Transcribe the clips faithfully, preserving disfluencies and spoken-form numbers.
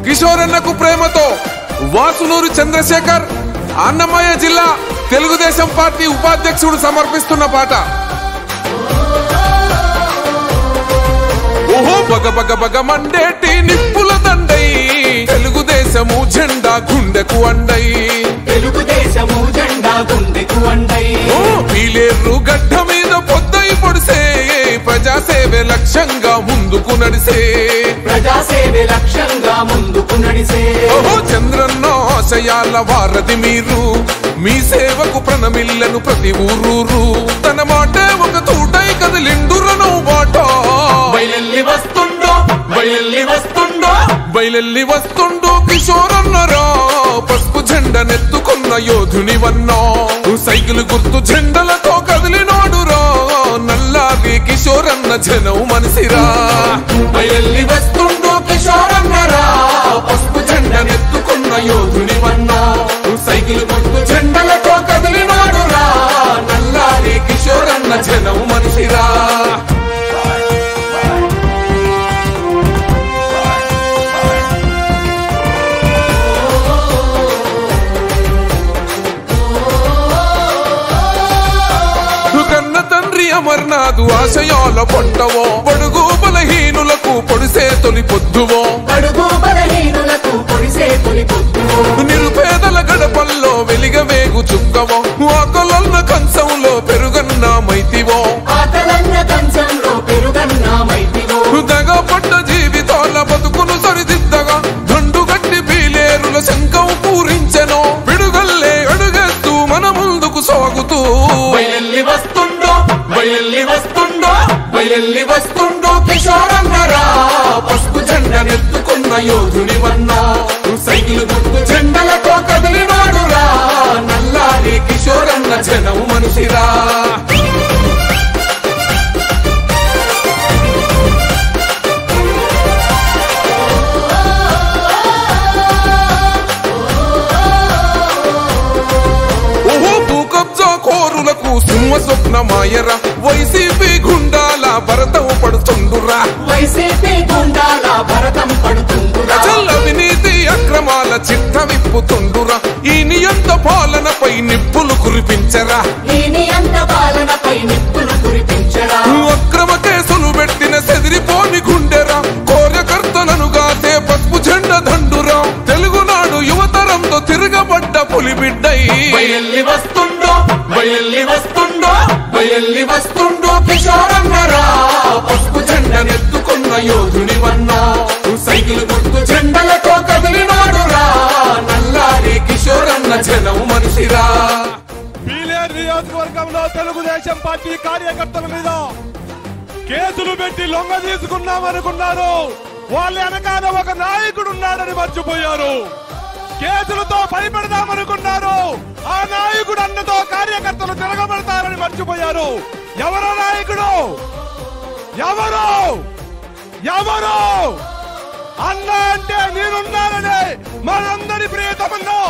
కిషోరన్నకు ప్రేమతో వాసునూరు చంద్రశేఖర్ అన్నమయ్య జిల్లా తెలుగుదేశం పార్టీ ఉపాధ్యక్షుడు సమర్పిస్తున్న పాట. ఓహో బగ బగ బగ మండేటి నిప్పుల దండై తెలుగుదేశము జెండా గుండెకు అండై తెలుగుదేశము జెండా గుండెకు అండై పీలేరు గడ్డ మీద పొద్దై పొడిసే ప్రజాసేవే లక్ష్యంగా ముందుకు నడిసే ప్రజాసేవే లక్ష్యంగా ముందుకు నడిసే ఓహో చంద్రన్న ఆశయాల వారధి మీరు మీ సేవకు ప్రణమిల్లను ప్రతి ఊరూరు తన మాటే ఒక తూటై కదిలిండురను బాట బయలెల్లి వస్తుండో బయలెల్లి వస్తుండో బయలెల్లి వస్తుండో కిషోరన్నరా పసుపు జెండనెత్తుకున్న యోధుని వన్నా సైకిల్ గుర్తు జెండలతో కదిలినోడురా నల్లాది కిషోరన్న జనం మనిసిరా బయలెల్లి వస్తుండో కిషోరన్నరా పసుపు జెండనెత్తుకున్న యోధుని వన్నా సైకిల్ గుర్తు జెండలతో కదిలినోడురా నల్లాది కిషోరన్న జనం మనిసిరా అమర్నాథు ఆశయాల పొట్టవో పొడుగు బలహీనులకు పొడిసే తొలి పొద్దువో పొడుగు బలహీనులకు పొడిసే తొలి పొద్దువో నిరుపేదల గడపల్లో వెలిగవేగు చుక్కవో ఆకలన్న కంచంలో పెరుగన్న మైతివో ఆకలన్న కంచంలో పెరుగన్న మైతివో దగపడ్డ జీవితాల బతుకును సరిదిద్దగా దండుగట్టి పీలేరుల శంఖం పూరించెనో పిడుగల్లే అడుగేస్తూ మన ముందుకు సాగుతూ బయలెల్లి వస్తుండో బయలెల్లి వస్తుండో బయలెల్లి వస్తుండో కిషోరన్నరా పసుపు జెండనెత్తుకున్న యోధుని వన్నా సైకిల్ గుర్తు జెండలతో కదిలినాడురా నల్లారి కిషోరన్న జనం మనిషిరా కోరులకు సింహ స్వప్నమాయరా వైసీపీ గుండాల భరతం పడుతుండురా వైసీపీ గుండాల భరతం పడుతుండురా అవినీతి అక్రమాల చిట్ట విప్పుతుండురా ఈ నియంత పాలనపై నిప్పులు కురిపించరా ఈ నియంత పాలనపై నిప్పులు కురిపించరా అక్రమ కేసులు పెట్టిన సెదిరిపోని గుండెరా కోరకర్తలను గాసే పసుపు జెండ దండురా తెలుగునాడు యువతరంతో తిరగబడ్డ పులిబిడ్డై బయలెల్లి వస్తుండో బయలెల్లి వస్తుండో బయలెల్లి వస్తుండో కిషోరన్నరా పసుపు జెండనెత్తుకున్న యోధుని వన్నా సైకిల్ గుర్తు జెండలతో కదిలినాడురా నల్లారి కిషోరన్న జనం మనిషిరా పీలేరు నియోజకవర్గంలో తెలుగుదేశం పార్టీ కార్యకర్తల మీద కేసులు పెట్టి లొంగ తీసుకున్నామనుకున్నారు. వాళ్ళ వెనకాల ఒక నాయకుడు ఉన్నాడని మర్చిపోయారు. కేసులతో భయపెడదామనుకున్నారు. ఆ నాయకుడు అన్నతో కార్యకర్తలు తిరగబడతారని మర్చిపోయారు. ఎవరో నాయకుడు, ఎవరు ఎవరు అన్న అంటే నేనున్నానని మనందరి ప్రియతమను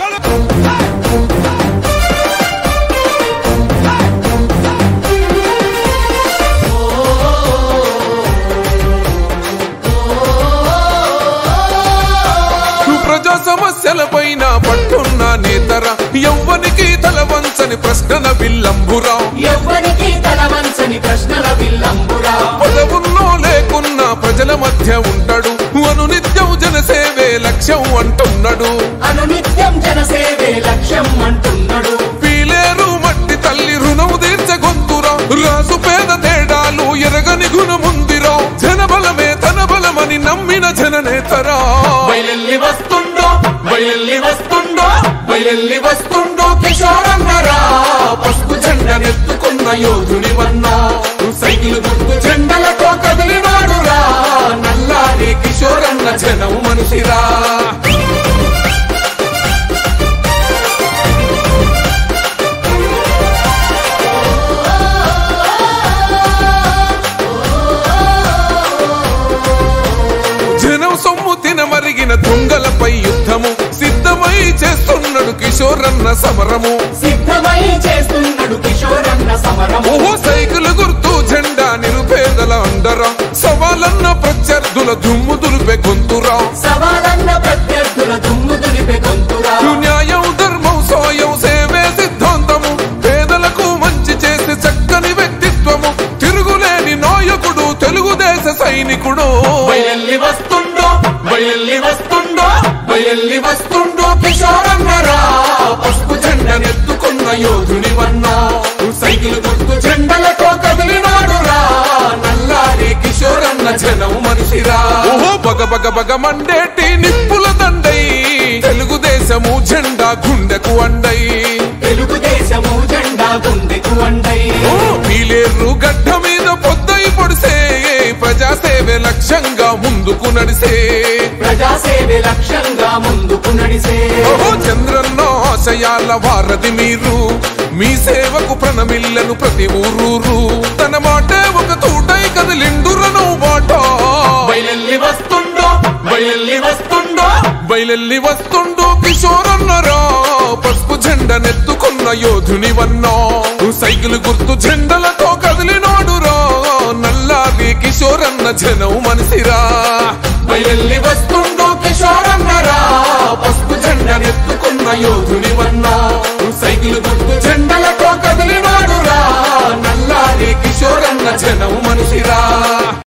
ప్రజా సమస్యల పైన పట్టున్న నేతర ఎవ్వనికి తల వంచని ప్రశ్నల విల్లంబురా ఎవ్వనికి తల వంచని ప్రశ్నల విల్లంబురా పదవుల్లో లేకున్నా ప్రజల మధ్య ఉంటాడు అనునిత్యం జనసేవే లక్ష్యం అంటున్నాడు అనునిత్యం జనసేవే లక్ష్యం అంటున్నాడు పీలేరు మట్టి తల్లి రుణము తీర్చ గొంతురా రాసు పేద తేడాలు ఎరగని గుణముందిరా జనబలమే తన బలమని నమ్మిన జననేతరా బయలెల్లి వస్తుండో బయలెల్లి వస్తుండో బయలెల్లి వస్తుండో కిషోరన్నరా పసుపు జెండనెత్తుకున్న యోధుని వన్నా సైకిల్ గుర్తు జెండలతో కదిలినాడురా నల్లారి కిషోరన్న జనం మనిషిరా జనం సొమ్ము తిన మరిగిన దొంగలపై యుద్ధము సిద్ధమై చేస్తున్నాడు కిషోరన్న సమరము సిద్ధమై చేస్తున్నాడు కిషోరన్న సమరము ఓహో సైకిల్ గుర్తు జెండా నిరుపేదల అండరా సవాలన్న ప్రత్యర్థుల దుమ్ము దులిపే గొంతురా సవాలన్న వస్తుండో బయల్లి వస్తుండో కిషోరన్నరా పసుపు జెండనెత్తుకున్న యోధుని వన్నా సైకిల్ గుర్తు జెండలతో కదిలినాడురా నల్లారి కిషోరన్న జనం మనిషిరా ఓహో బగ బగ బగ మండేటి నిప్పుల దండై తెలుగుదేశము జెండా గుండెకు అండై తెలుగుదేశము జెండా గుండెకు అండై పీలేరు గడ్డ మీద పొద్దై పొడిసే ప్రజాసేవే లక్ష్యంగా ముందుకు నడిసే ప్రజాసేవే లక్ష్యంగా ముందుకు నడిసే ఓహో చంద్రన్న ఆశయాల వారధి మీరు మీ సేవకు ప్రణమిల్లను ప్రతి ఊరూరు తన మాటే ఒక తూటై కదిలిండురను మాట బయలెల్లి వస్తుండో బయలెల్లి వస్తుండో బయలెల్లి వస్తుండో కిషోరన్నరా పసుపు జెండనెత్తుకున్న యోధుని వన్నా సైకిల్ గుర్తు జెండలతో కదిలినాడురా నల్లారి కిషోరన్న జనం మనిషిరా బయలెల్లి వస్తుండో కిషోరన్నరా పసుపు జెండనెత్తుకున్న యోధుని వన్నా సైకిల్ గుర్తు జెండలతో కదిలినాడురా నల్లారి కిషోరన్న జనం మనిషిరా